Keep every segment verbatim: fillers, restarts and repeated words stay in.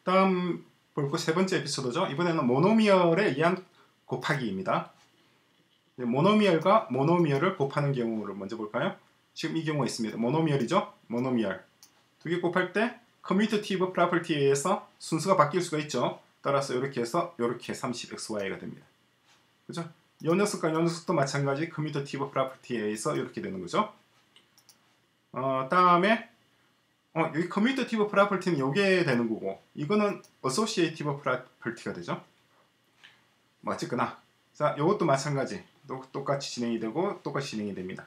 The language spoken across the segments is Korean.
다음 볼 거 세 번째 에피소드죠. 이번에는 모노미얼에 의한 곱하기입니다. 모노미얼과 모노미얼을 곱하는 경우를 먼저 볼까요? 지금 이 경우가 있습니다. 모노미얼이죠. 모노미얼. 두 개 곱할 때 커뮤테이티브 프로퍼티에 의해서 순서가 바뀔 수가 있죠. 따라서 이렇게 해서 이렇게 삼십 엑스 와이가 됩니다. 그죠? 요 녀석과 요 녀석도 마찬가지 커뮤테이티브 프로퍼티에 의해서 이렇게 되는 거죠. 어, 다음에 어, 여기 커뮤테이티브 프로퍼티는 요게 되는 거고 이거는 어소시에이티브 프로퍼티가 되죠. 뭐 어쨌거나 자, 요것도 마찬가지. 똑같이 진행이 되고 똑같이 진행이 됩니다.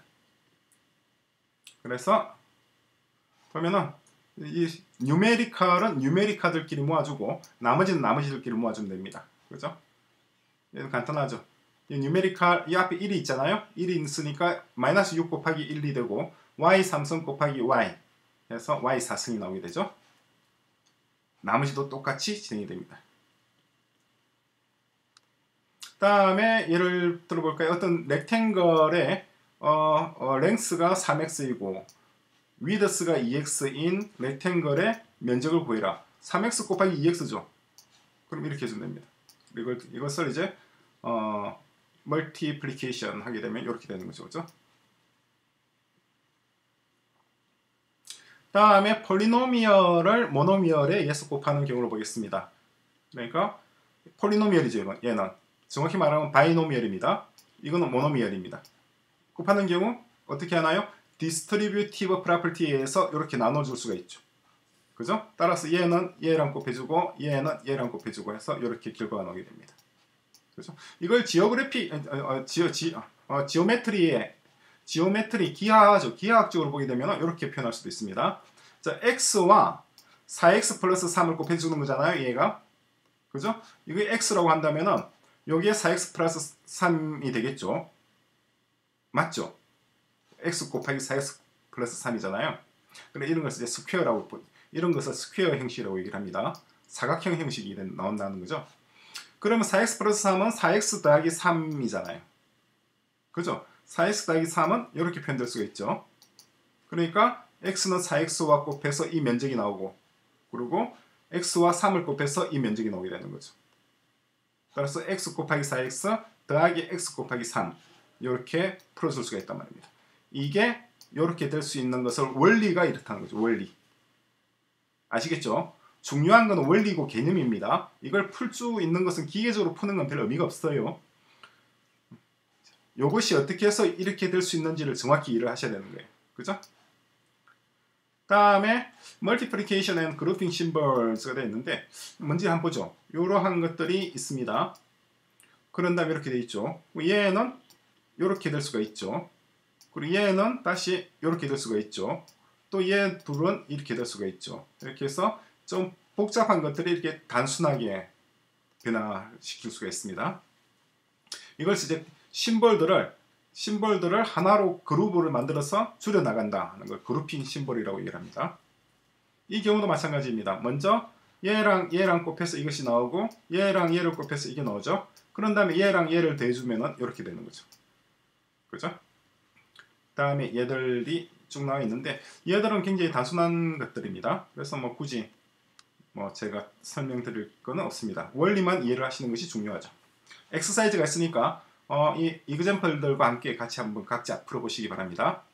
그래서 보면은 이 뉴메리컬은 뉴메리컬들끼리 모아주고 나머지는 나머지들끼리 모아주면 됩니다. 그죠? 얘는 간단하죠. 이 뉴메리컬 이 앞에 일이 있잖아요. 일이 있으니까 마이너스 육 곱하기 일이 되고 와이 삼승 곱하기 y 해서 와이 사승이 나오게 되죠. 나머지도 똑같이 진행이 됩니다. 다음에 예를 들어볼까요? 어떤 렉탱글의 어, 어, 랭스가 삼 엑스이고 위드스가 이 엑스인 렉탱글의 면적을 구해라. 삼 엑스 곱하기 이 엑스죠. 그럼 이렇게 해주면 됩니다. 이걸, 이것을 이제 어, 멀티플리케이션 하게 되면 이렇게 되는 거죠. 그죠? 다음에 폴리노미얼을 모노미얼에 의해서 곱하는 경우를 보겠습니다. 그러니까 폴리노미얼이죠. 얘는 정확히 말하면 바이노미얼입니다. 이거는 모노미얼입니다. 곱하는 경우 어떻게 하나요? 디스트리뷰티브 프로퍼티에 의해서 이렇게 나눠줄 수가 있죠. 그죠? 따라서 얘는 얘랑 곱해주고 얘는 얘랑 곱해주고 해서 이렇게 결과가 나오게 됩니다. 그죠? 이걸 지오그래피, 어, 어, 지오, 지, 어, 지오메트리에 지오메트리 기하죠. 기하학적으로 보게 되면 이렇게 표현할 수도 있습니다. 자, x와 사 엑스 플러스 삼을 곱해주는 거잖아요. 얘가. 그죠? 이거 x라고 한다면은 여기에 사 엑스 플러스 삼이 되겠죠. 맞죠? x 곱하기 사 엑스 플러스 삼이잖아요. 그래 이런 것을 이제 스퀘어라고 이런 것을 스퀘어 형식이라고 얘기를 합니다. 사각형 형식이 나온다는 거죠. 그러면 사 엑스 플러스 삼은 사 엑스 더하기 삼이잖아요. 그죠? 사 엑스 더하기 삼은 이렇게 표현될 수가 있죠. 그러니까 x는 사 엑스와 곱해서 이 면적이 나오고 그리고 x와 삼을 곱해서 이 면적이 나오게 되는 거죠. 따라서 x 곱하기 사 엑스 더하기 x 곱하기 삼 이렇게 풀어줄 수가 있단 말입니다. 이게 이렇게 될 수 있는 것을 원리가 이렇다는 거죠. 원리. 아시겠죠? 중요한 건 원리고 개념입니다. 이걸 풀 수 있는 것은 기계적으로 푸는 건 별 의미가 없어요. 이것이 어떻게 해서 이렇게 될 수 있는지를 정확히 이해를 하셔야 되는 거예요. 그죠? 다음에 Multiplication and Grouping Symbols가 되어 있는데 뭔지 한번 보죠. 이러한 것들이 있습니다. 그런 다음에 이렇게 되어 있죠. 얘는 이렇게 될 수가 있죠. 그리고 얘는 다시 이렇게 될 수가 있죠. 또 얘 둘은 이렇게 될 수가 있죠. 이렇게 해서 좀 복잡한 것들이 이렇게 단순하게 변화시킬 수가 있습니다. 이걸 이제 심볼들을 심볼들을 하나로 그룹을 만들어서 줄여나간다 하는 걸 그룹핑 심볼이라고 얘기를 합니다. 이 경우도 마찬가지입니다. 먼저 얘랑 얘랑 곱해서 이것이 나오고 얘랑 얘를 곱해서 이게 나오죠. 그런 다음에 얘랑 얘를 더해주면 이렇게 되는 거죠. 그죠? 다음에 얘들이 쭉 나와 있는데 얘들은 굉장히 단순한 것들입니다. 그래서 뭐 굳이 뭐 제가 설명드릴 거는 없습니다. 원리만 이해를 하시는 것이 중요하죠. 엑서사이즈가 있으니까 어, 이 이그젬플들과 함께 같이 한번 각자 풀어보시기 바랍니다.